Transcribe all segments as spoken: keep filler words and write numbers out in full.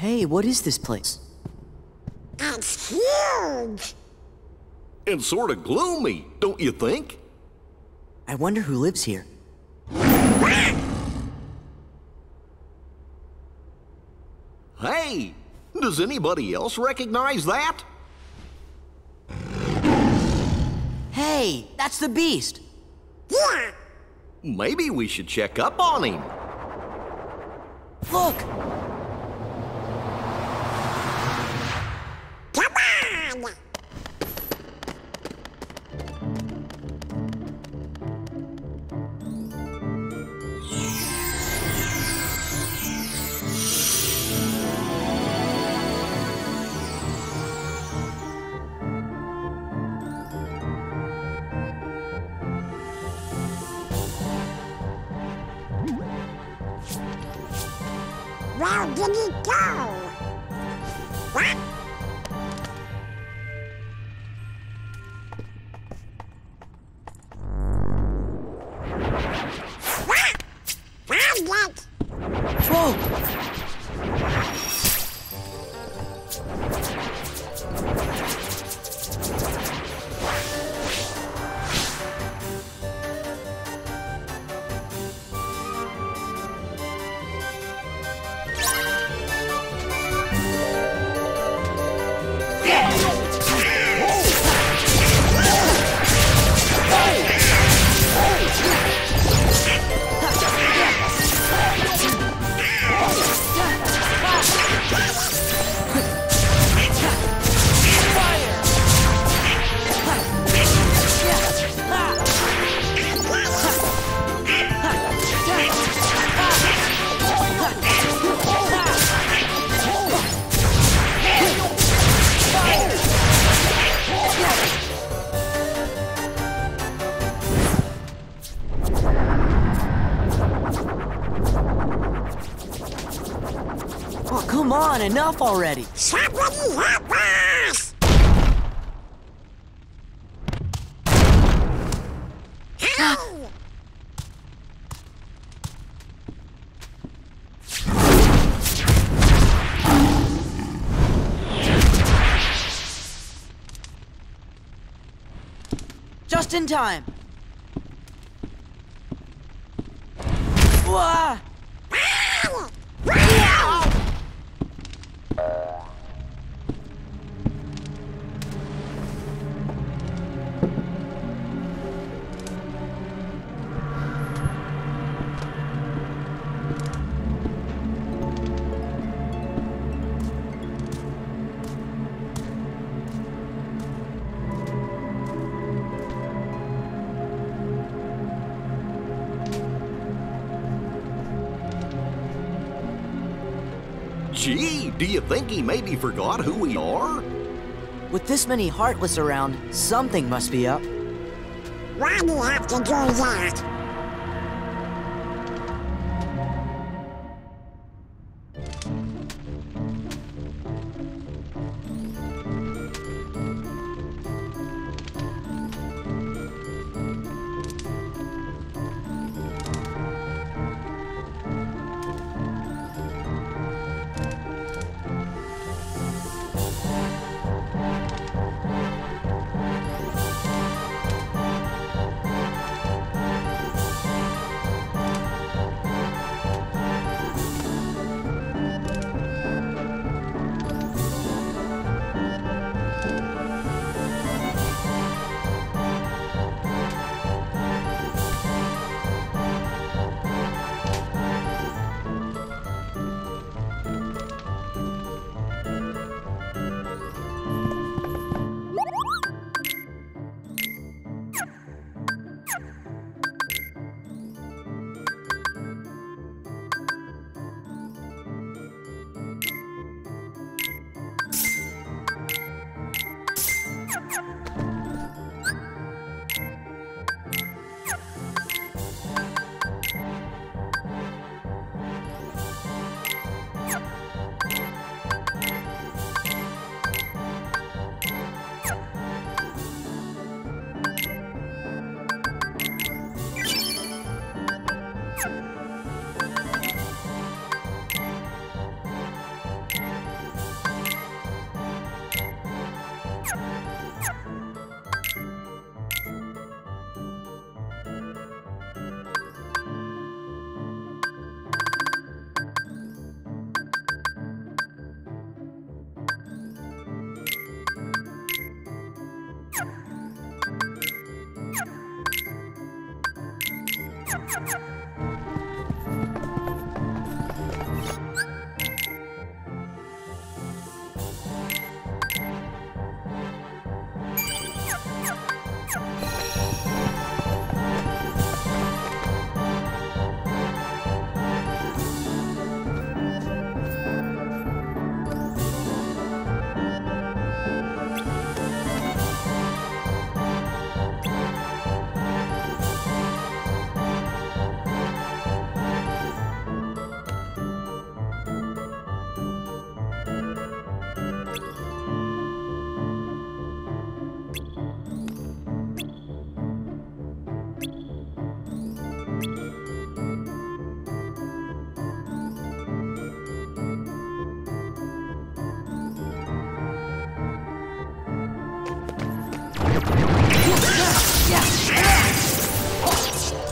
Hey, what is this place? It's huge! And sort of gloomy, don't you think? I wonder who lives here. Hey, does anybody else recognize that? Hey, that's the beast! Yeah! Maybe we should check up on him. Look! Come on! Where did he go? What? What? Found it! Whoa! Oh, come on, enough already! Somebody help us! Help! Just in time! Wah! Gee, do you think he maybe forgot who we are? With this many Heartless around, something must be up. Why do you have to do that?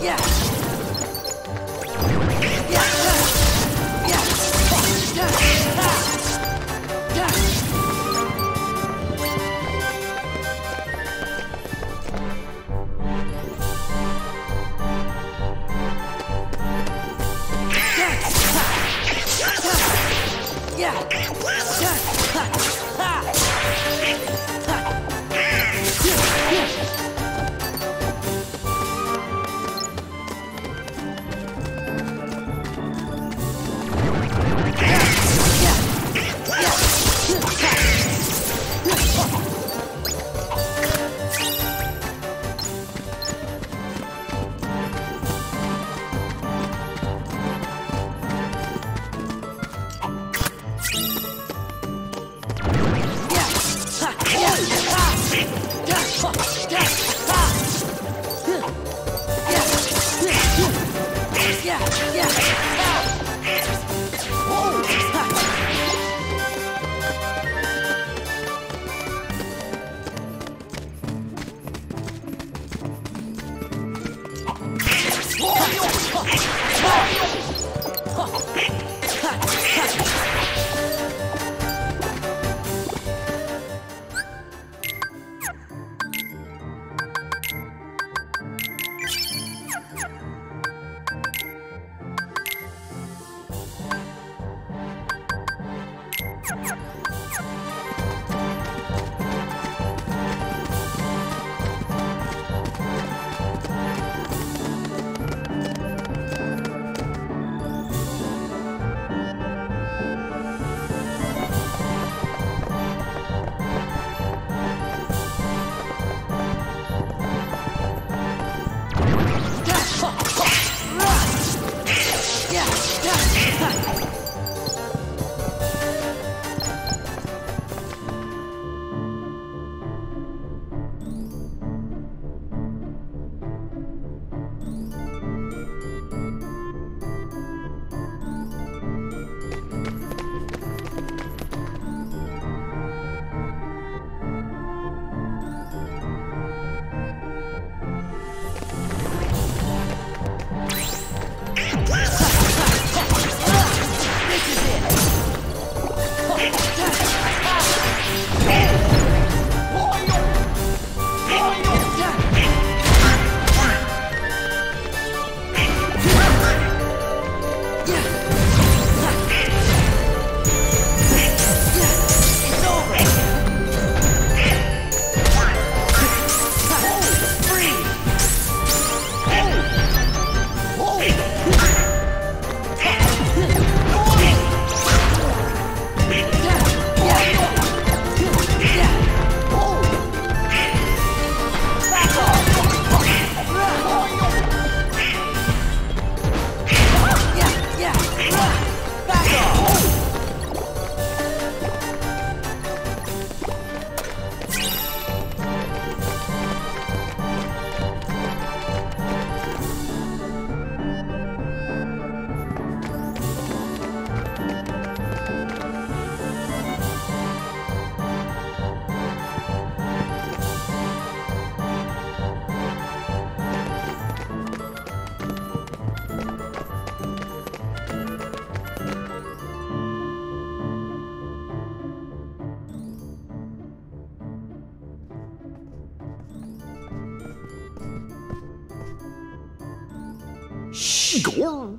Gore.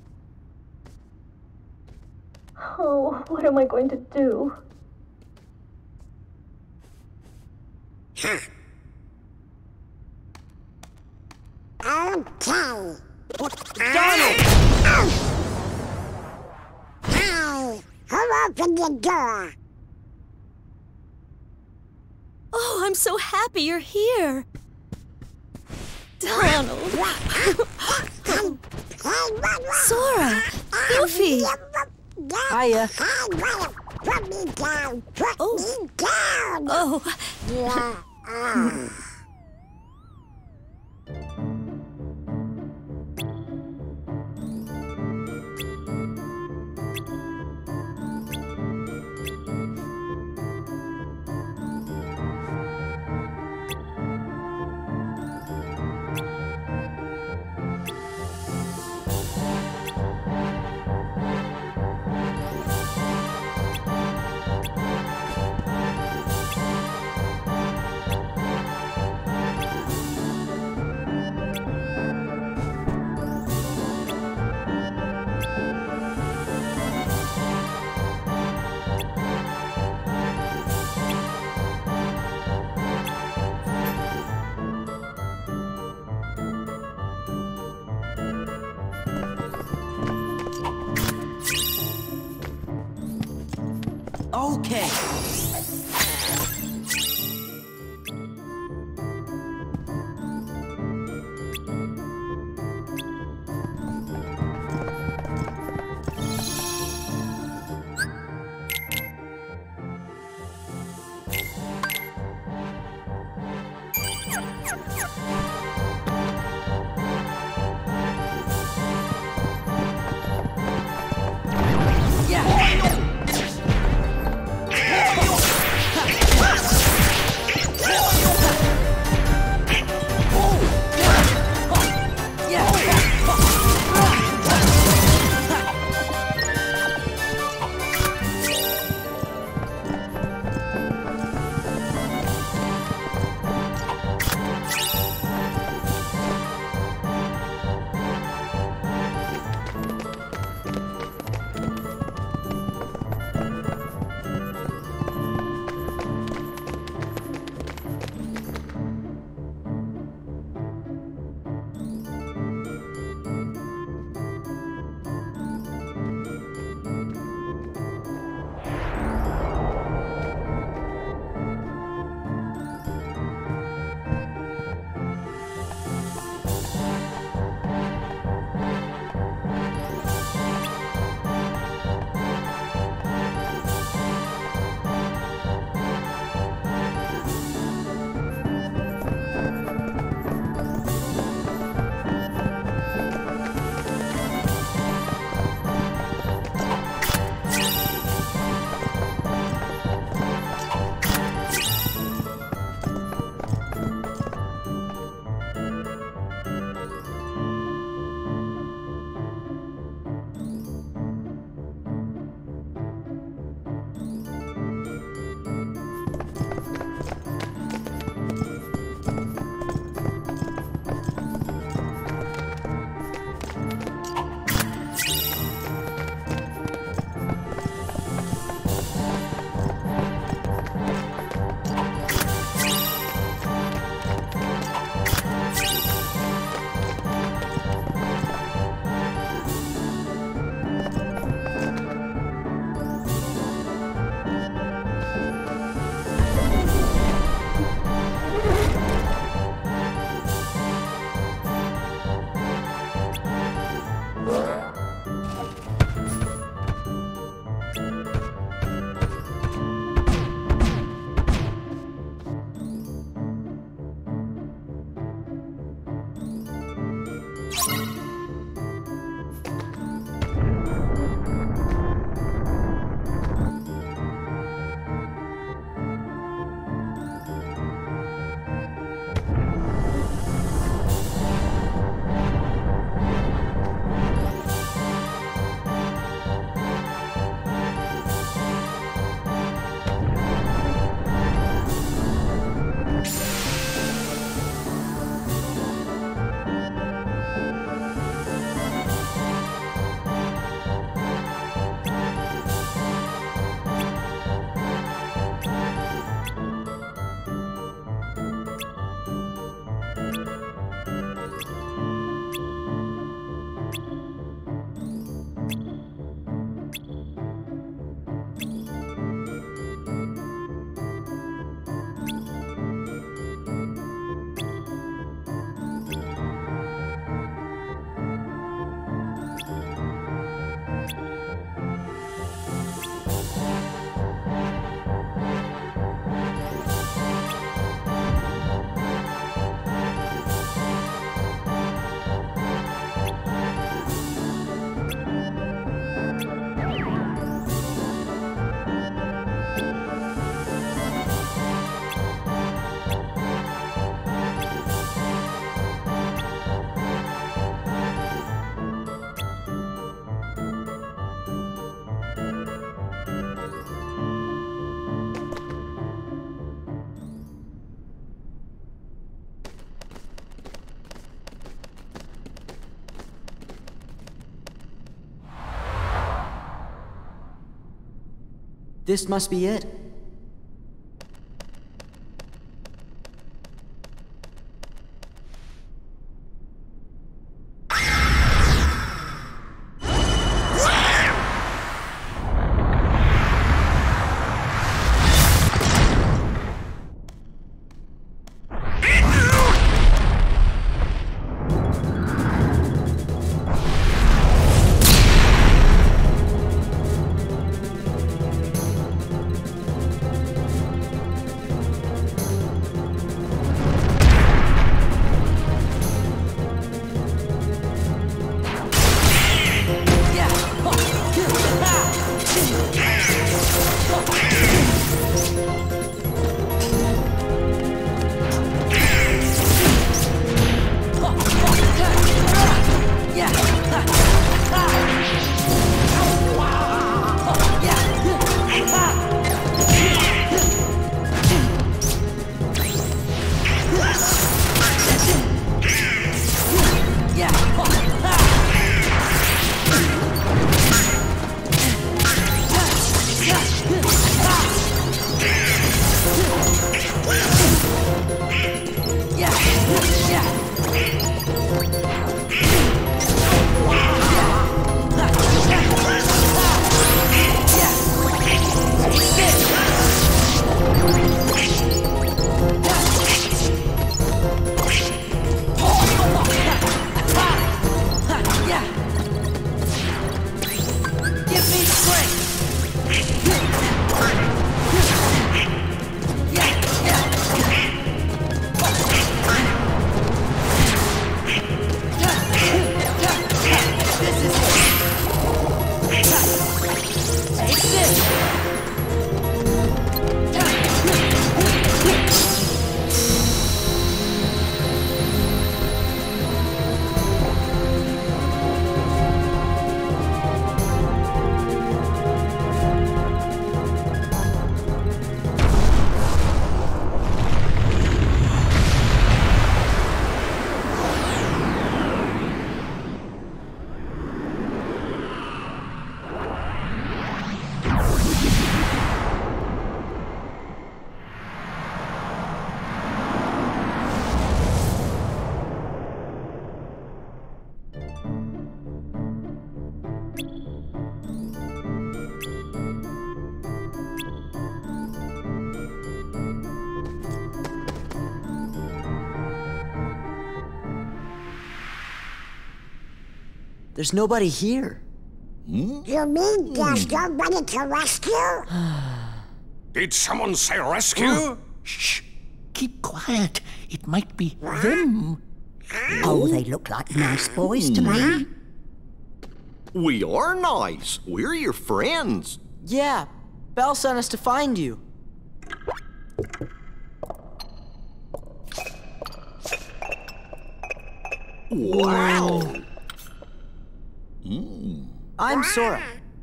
Oh, what am I going to do? Huh. Okay. Donald! Hey, who opened the door? Oh, I'm so happy you're here. Donald. Sora. Goofy. Hiya. Put me down. Put Oh. me down. Oh, Yeah. ah. Okay. This must be it. There's nobody here. You mean there's nobody to rescue? Did someone say rescue? Shh! Keep quiet. It might be them. Oh, they look like nice boys to me. We are nice. We're your friends. Yeah, Belle sent us to find you. Wow. I'm Sora.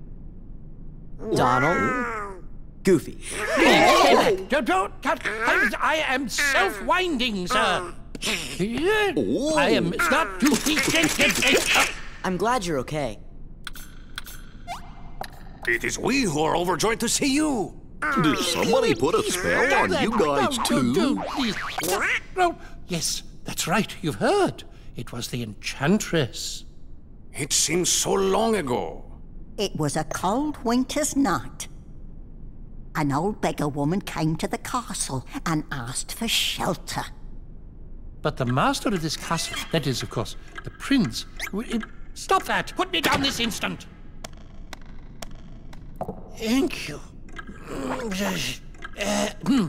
Donald. Goofy. Don't, don't, don't. I, I am self-winding, sir. I am not too deep. I'm glad you're okay. It is we who are overjoyed to see you. Did somebody put a spell on you guys, too? No, yes, that's right. You've heard. It was the Enchantress. It seems so long ago. It was a cold winter's night. An old beggar woman came to the castle and asked for shelter. But the master of this castle, that is, of course, the prince... Stop that! Put me down this instant! Thank you. Uh, hmm.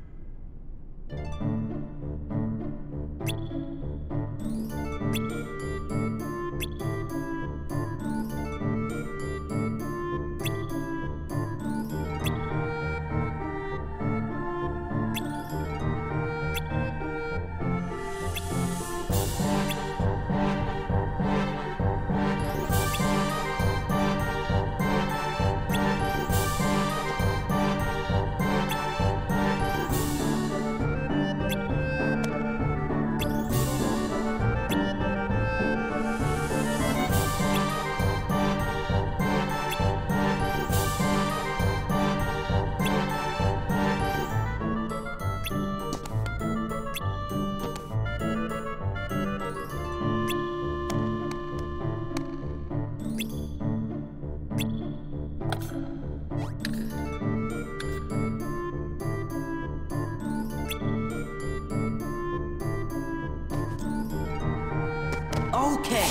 Okay.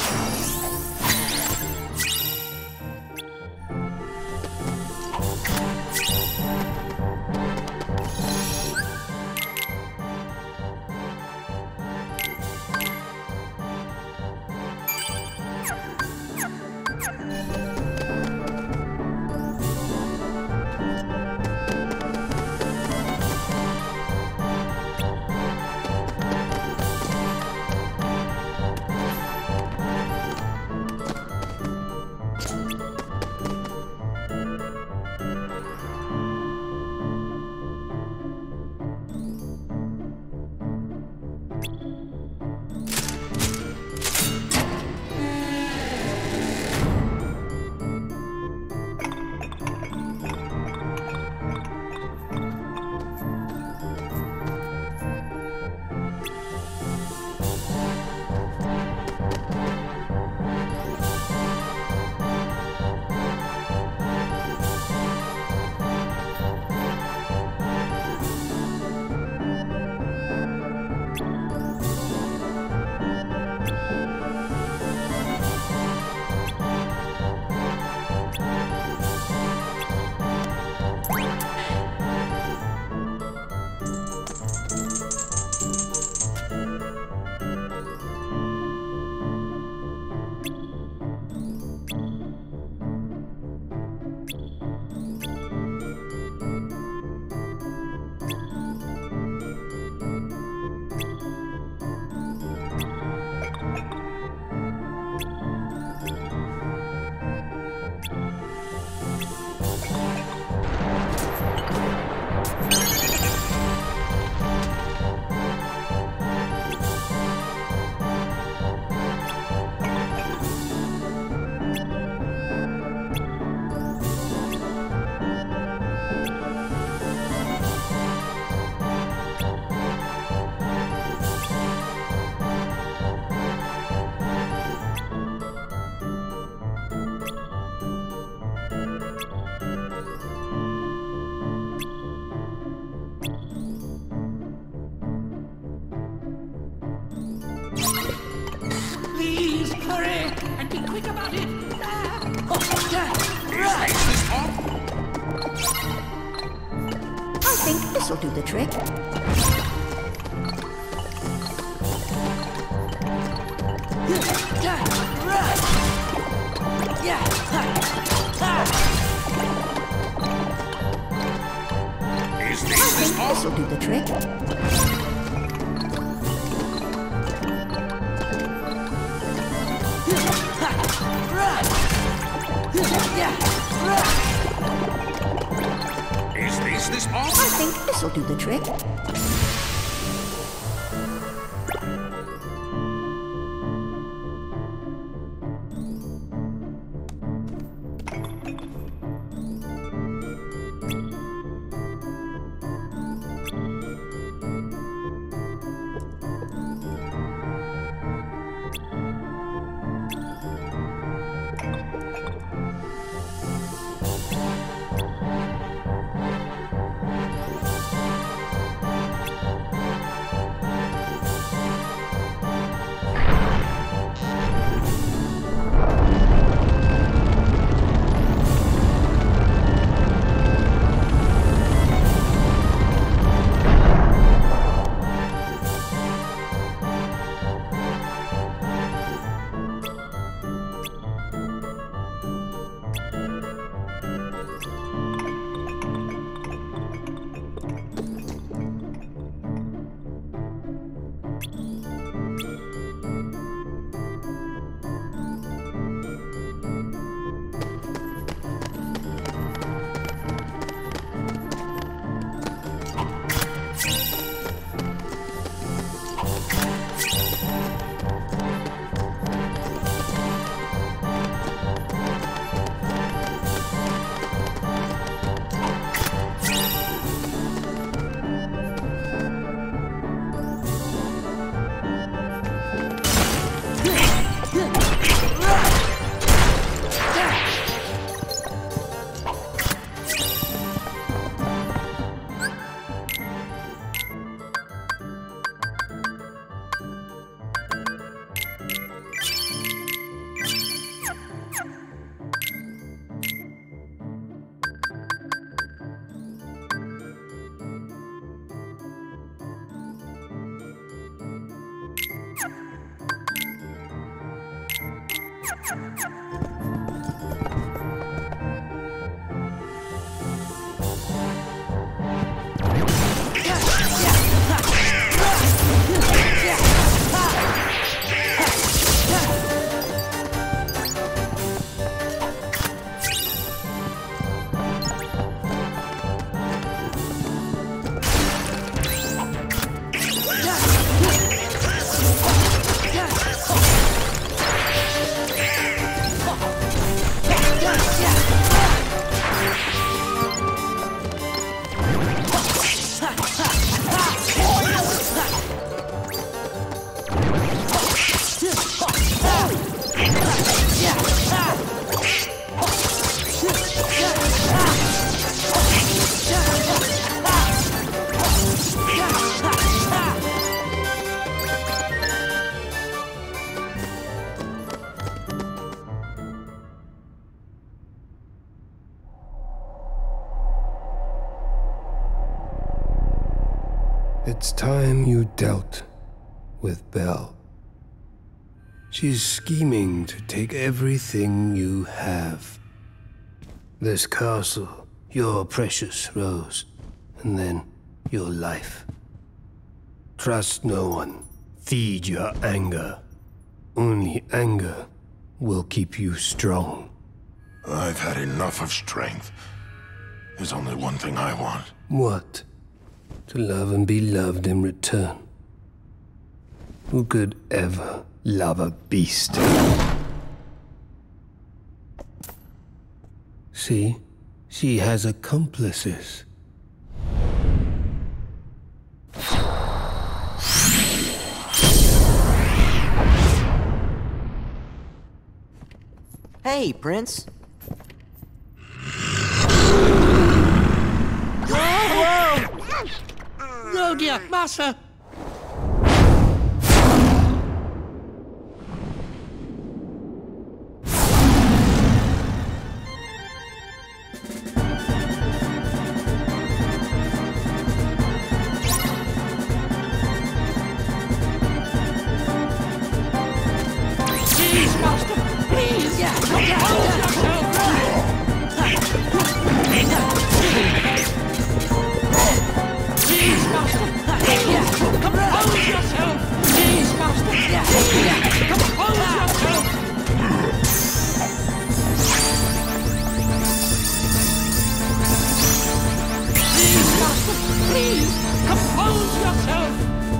this'll do the trick. Is this the spot? This'll do the trick. Is this the spot? I think this'll do the trick. It's time you dealt with Belle. She's scheming to take everything you have. This castle, your precious Rose, and then your life. Trust no one. Feed your anger. Only anger will keep you strong. I've had enough of strength. There's only one thing I want. What? To love and be loved in return. Who could ever love a beast? See? She has accomplices. Hey, Prince. No, dear, Master! Master, please! Compose yourself! Please, Master! Please! Compose yourself! Please, Master! Compose yourself! Please, Master! Please! Compose yourself!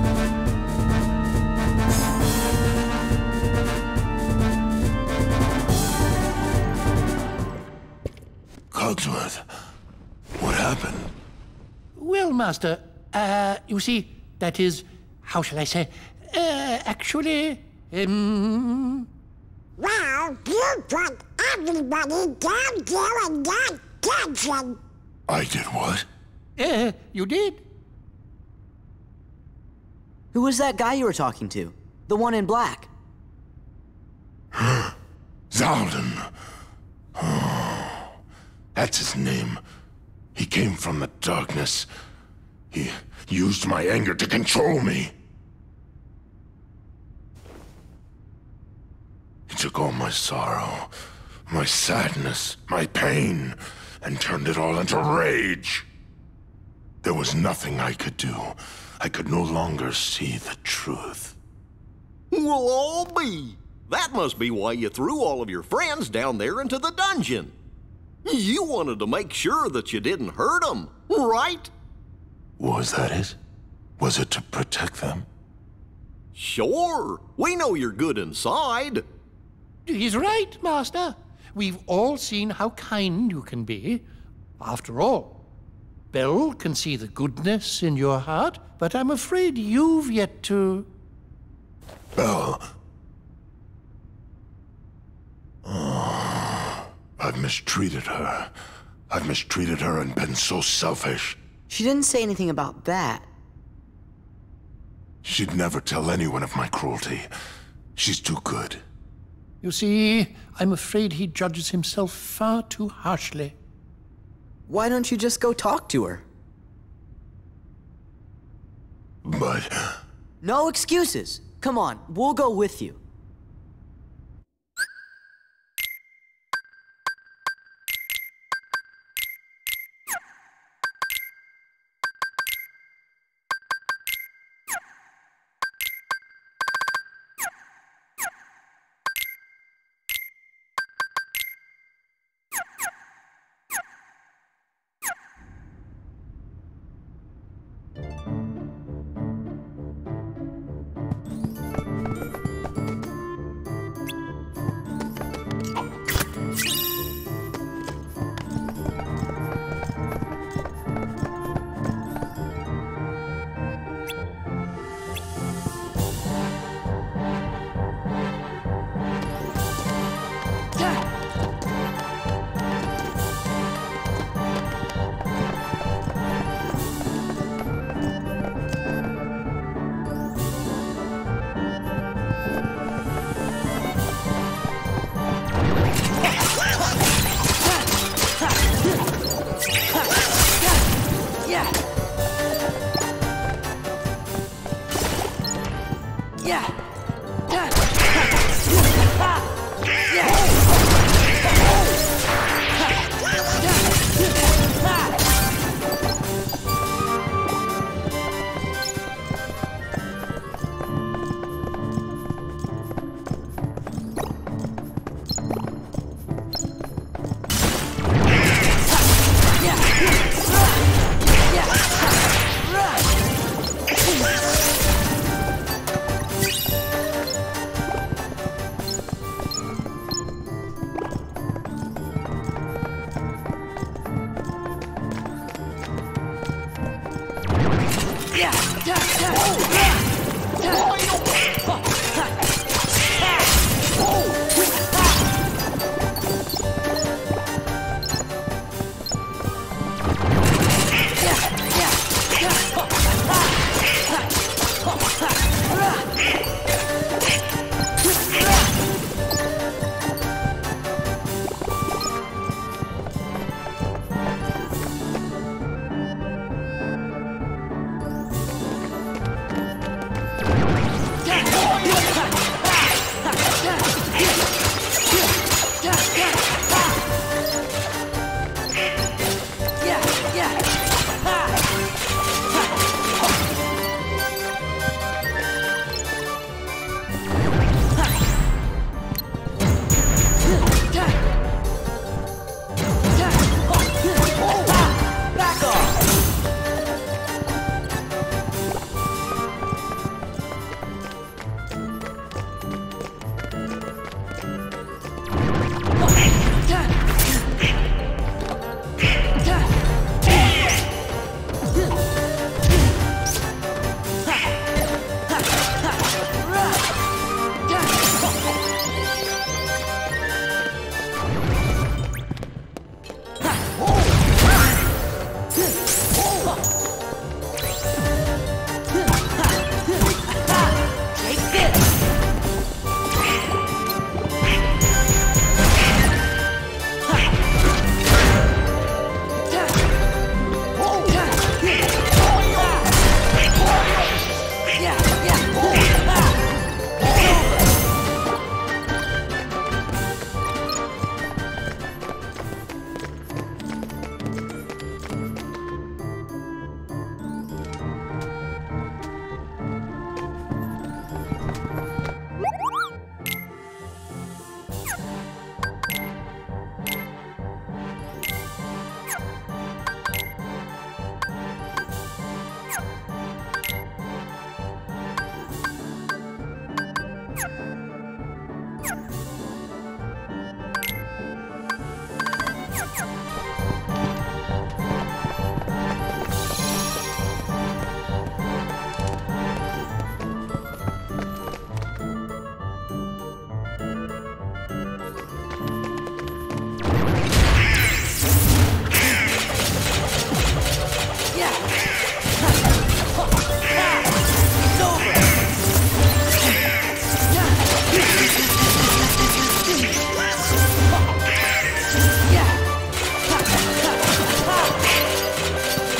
Cogsworth, what happened? Well, Master, uh, you see, that is, how shall I say, uh, actually, um... Well, you put everybody down there in that dungeon. I did what? Uh, you did? Who was that guy you were talking to? The one in black? Zaldin. Oh, that's his name. He came from the darkness. He used my anger to control me. He took all my sorrow, my sadness, my pain, and turned it all into rage. There was nothing I could do. I could no longer see the truth. Well, I'll be. That must be why you threw all of your friends down there into the dungeon. You wanted to make sure that you didn't hurt them, right? Was that it? Was it to protect them? Sure. We know you're good inside. He's right, Master. We've all seen how kind you can be. After all, Belle can see the goodness in your heart, but I'm afraid you've yet to... Belle. Oh, I've mistreated her. I've mistreated her and been so selfish. She didn't say anything about that. She'd never tell anyone of my cruelty. She's too good. You see, I'm afraid he judges himself far too harshly. Why don't you just go talk to her? But... No excuses. Come on, we'll go with you.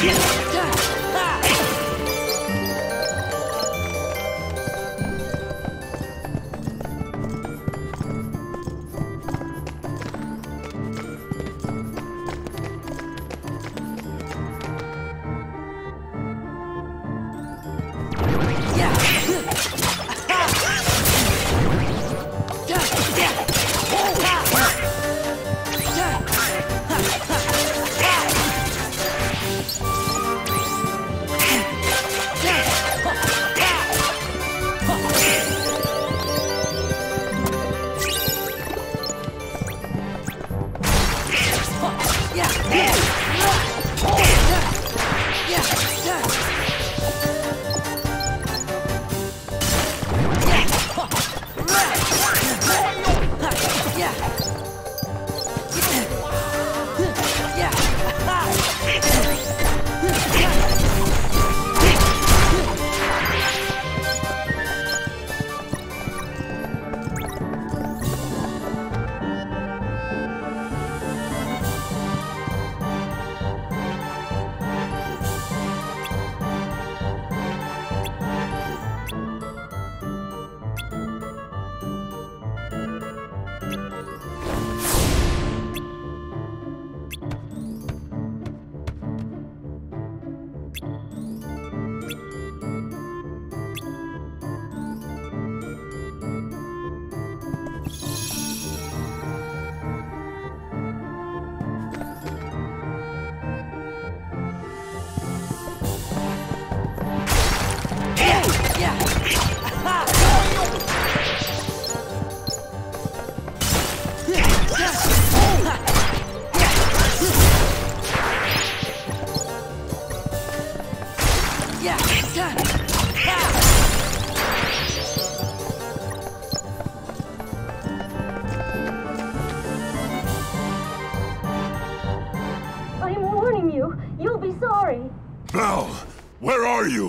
Belle, where are you?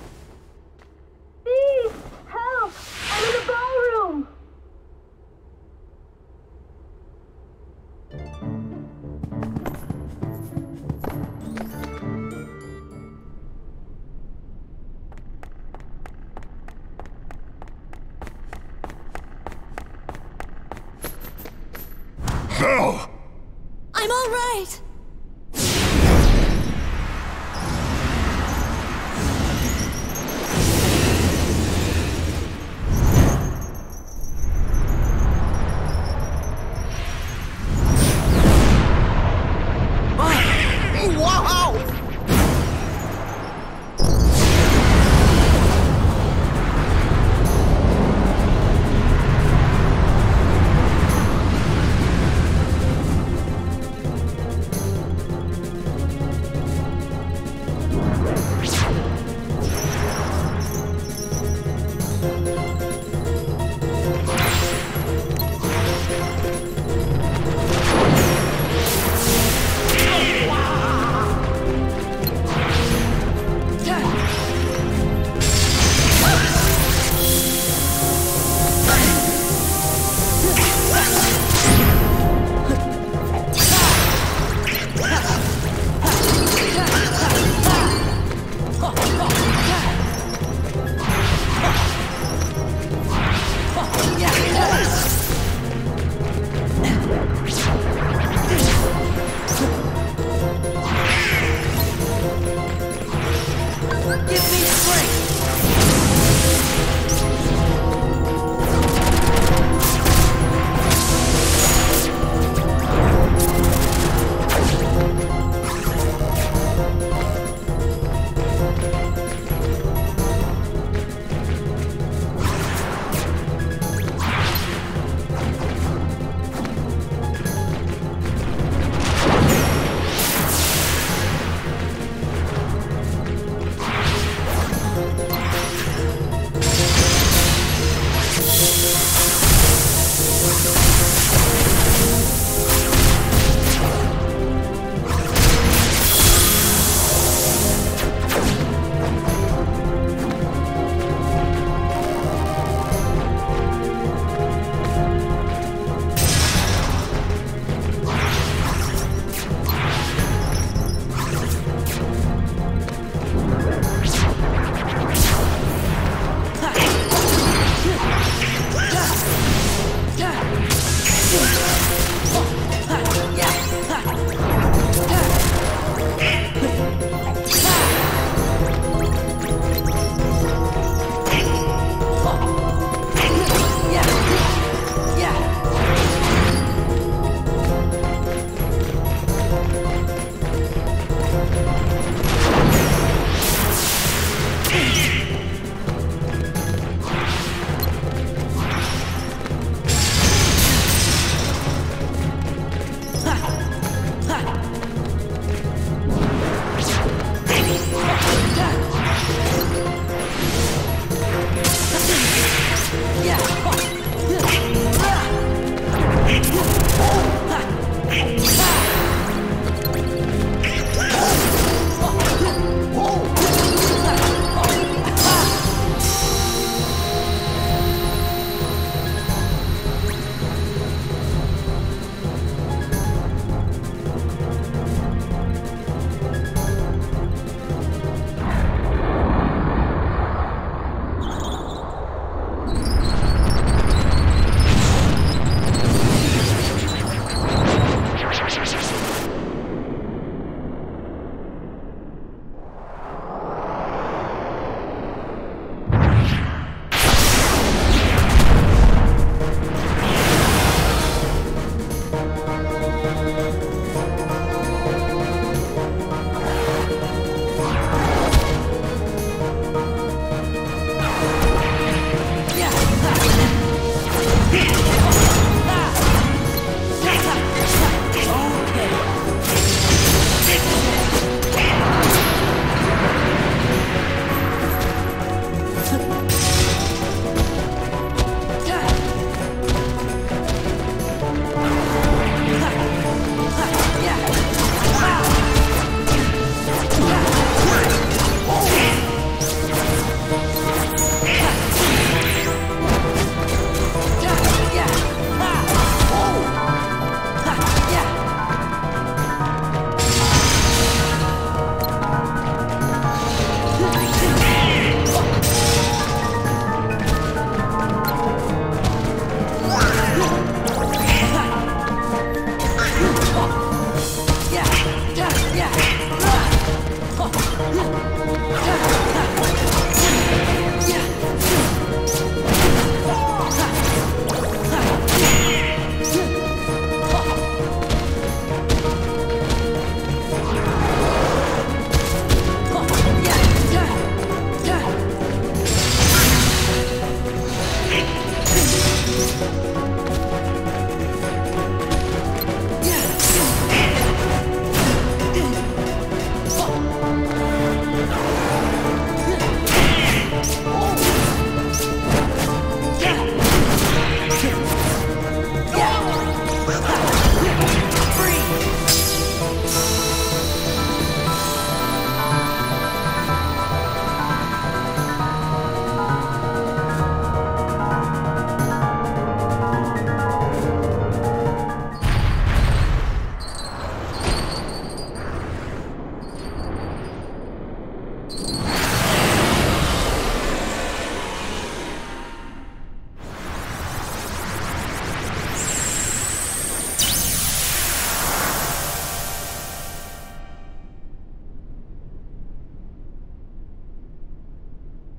Beast! Help! I'm in the ballroom! Belle! I'm all right!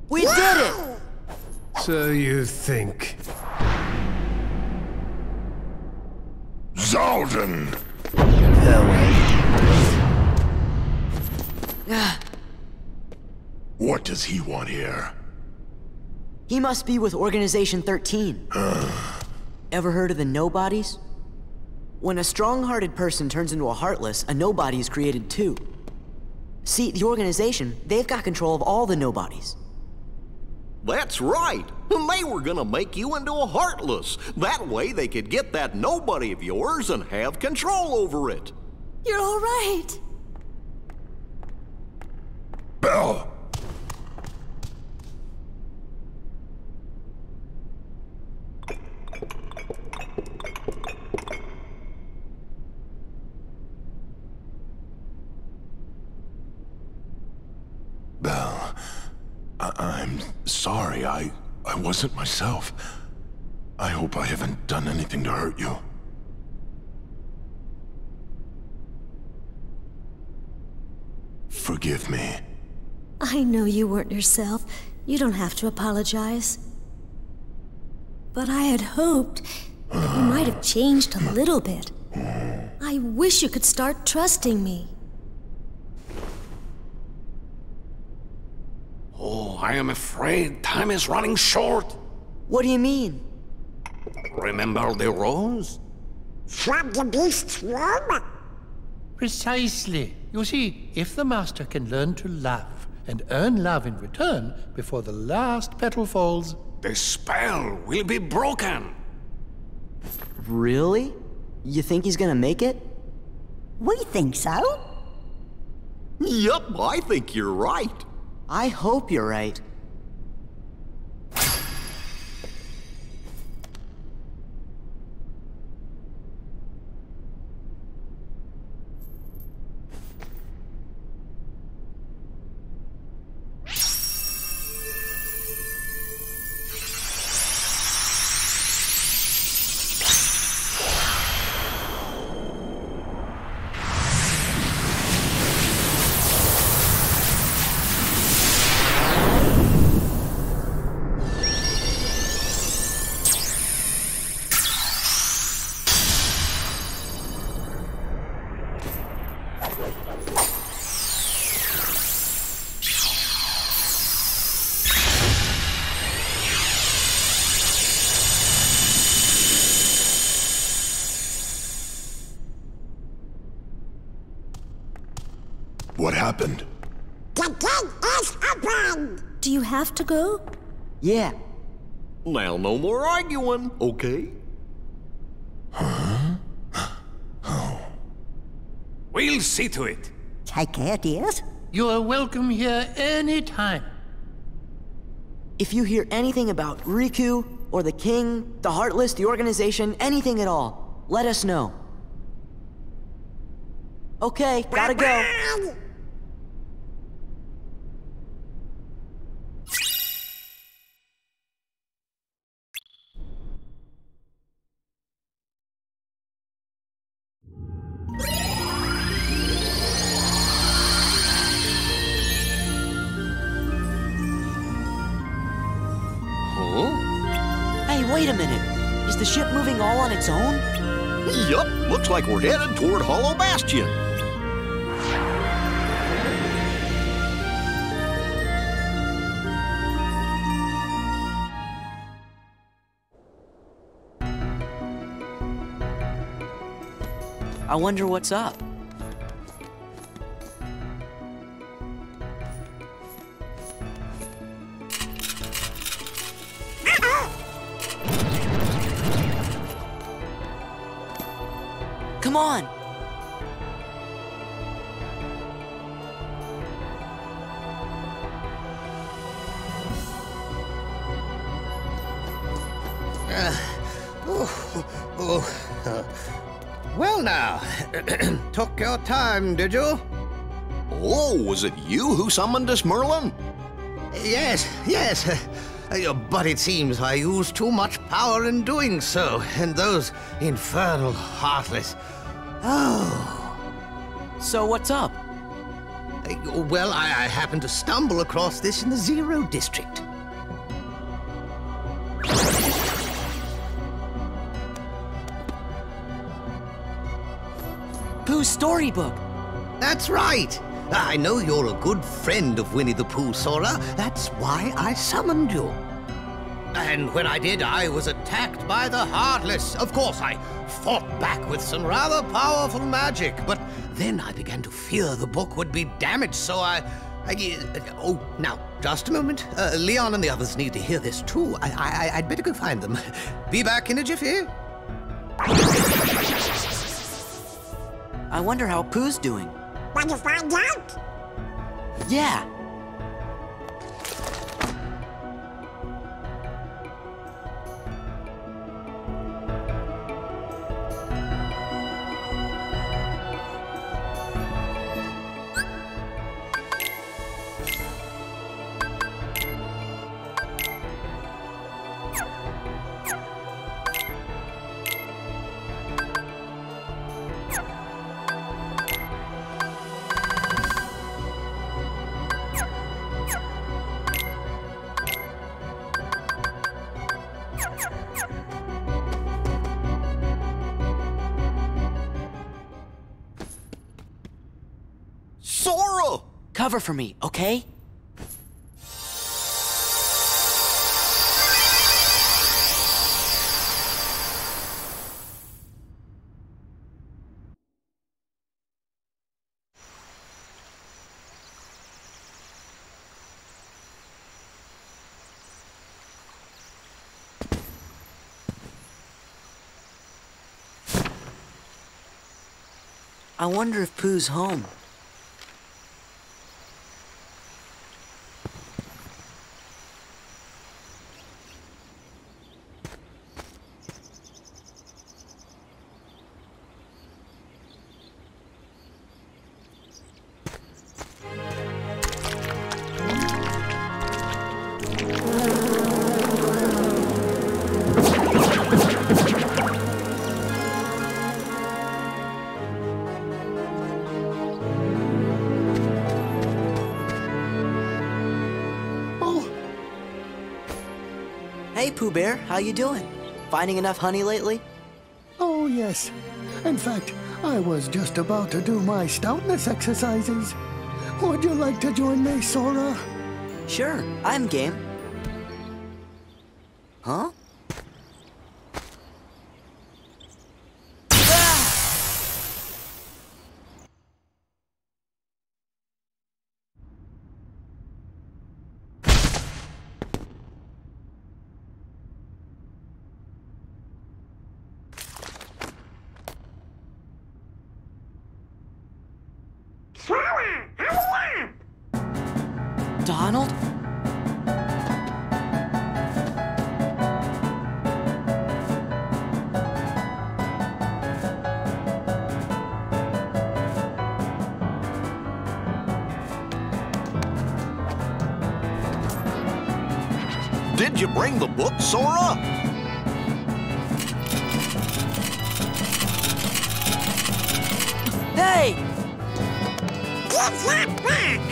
We did it! So you think. Zaldin! What does he want here? He must be with Organization thirteen. Ever heard of the Nobodies? When a strong-hearted person turns into a Heartless, a Nobody is created too. See, the organization, they've got control of all the Nobodies. That's right. They were gonna make you into a Heartless. That way they could get that Nobody of yours and have control over it. You're all right. Belle! Belle, I I'm sorry. I I wasn't myself. I hope I haven't done anything to hurt you. Forgive me. I know you weren't yourself. You don't have to apologize. But I had hoped that you might have changed a little bit. I wish you could start trusting me. Oh, I am afraid time is running short. What do you mean? Remember the rose? From the beast's room? Precisely. You see, if the Master can learn to love and earn love in return before the last petal falls... The spell will be broken. Really? You think he's gonna make it? We think so. Yup, I think you're right. I hope you're right. What happened? The gate is open! Do you have to go? Yeah. Now no more arguing, okay? Huh? Oh. We'll see to it. Take care, dears. You are welcome here any time. If you hear anything about Riku, or the King, the Heartless, the organization, anything at all, let us know. Okay, gotta go. Bye-bye. Huh? Hey, wait a minute. Is the ship moving all on its own? Yup, looks like we're headed toward Hollow Bastion. I wonder what's up. Come on! Uh, oh, oh, uh, well now, took your time, did you? Oh, was it you who summoned us, Merlin? Yes, yes. Uh, but it seems I used too much power in doing so, and those infernal Heartless. Oh. So what's up? Uh, well, I, I happened to stumble across this in the Zero District. Pooh's storybook. That's right. I know you're a good friend of Winnie the Pooh, Sora. That's why I summoned you. And when I did, I was attacked by the Heartless. Of course, I fought back with some rather powerful magic, but then I began to fear the book would be damaged, so I... I uh, oh, now, just a moment. Uh, Leon and the others need to hear this, too. I, I, I'd better go find them. Be back in a jiffy. I wonder how Pooh's doing. Want to find out? Yeah. Sora! Cover for me, okay? I wonder if Pooh's home. Hey, Pooh Bear, how you doing? Finding enough honey lately? Oh, yes. In fact, I was just about to do my stoutness exercises. Would you like to join me, Sora? Sure, I'm game. Huh? Sora, hurry up! Donald? Did you bring the book, Sora? Hey! Give that back!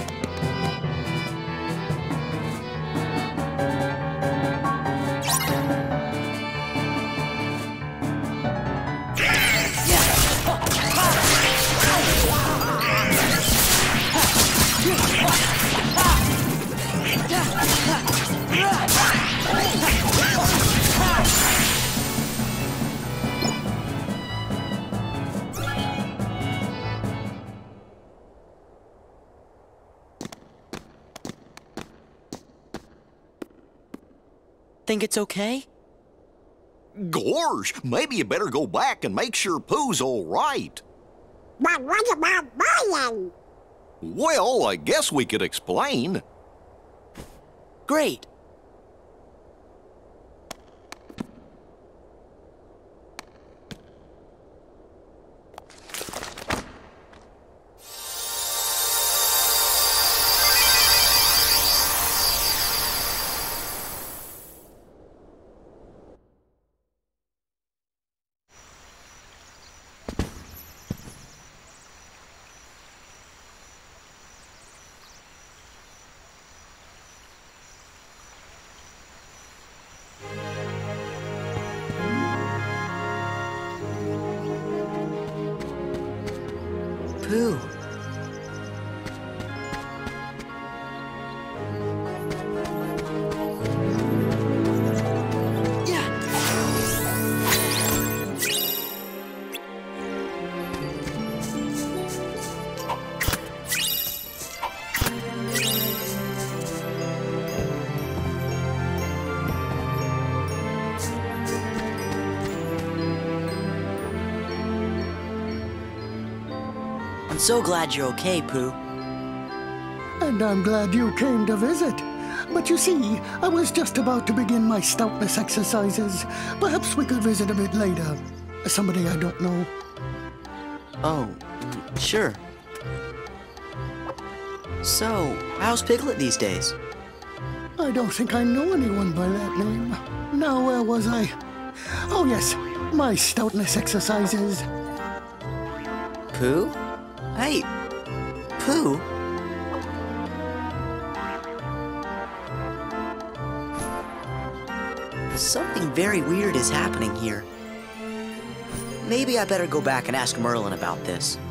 Think it's okay? Gorge, maybe you better go back and make sure Pooh's all right. But what about Brian? Well, I guess we could explain. Great. Pooh. I'm so glad you're okay, Pooh. And I'm glad you came to visit. But you see, I was just about to begin my stoutness exercises. Perhaps we could visit a bit later. Somebody I don't know. Oh, sure. So, how's Piglet these days? I don't think I know anyone by that name. Now, where was I? Oh, yes, my stoutness exercises. Pooh? Hey, Pooh? Something very weird is happening here. Maybe I better go back and ask Merlin about this.